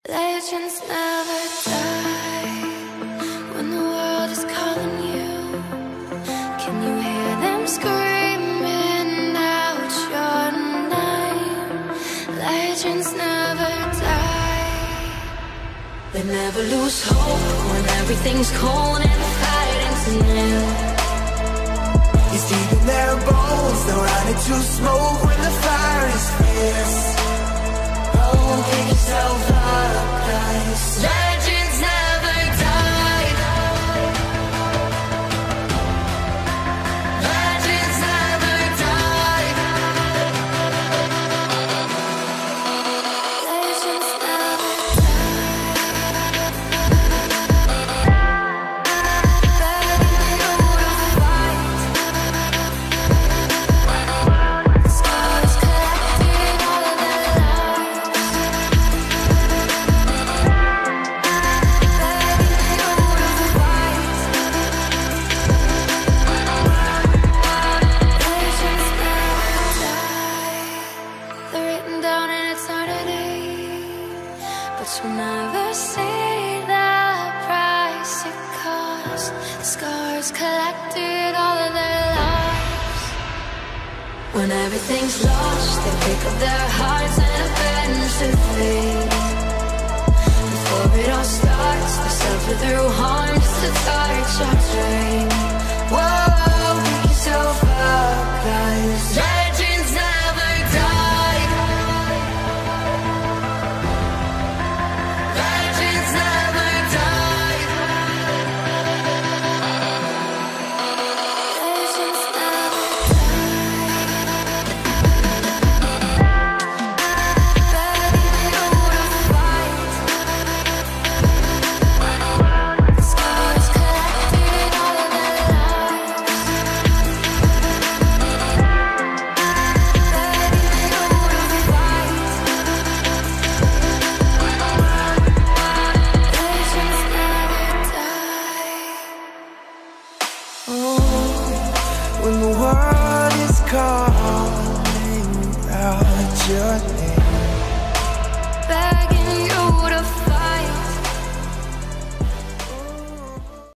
Legends never die when the world is calling you. Can you hear them screaming out your name? Legends never die. They never lose hope when everything's cold and the fighting's new. It's deep in their bones, they'll run into smoke when the fire is fierce. Pick yourself up, guys. Legends never die. Legends never die. Legends never die. Scars collected all of their lives. You'll never see the price it cost. The scars collected all of their lives. When everything's lost, they pick up their hearts and avenge defeat. Before it all starts, they suffer through harm just to touch our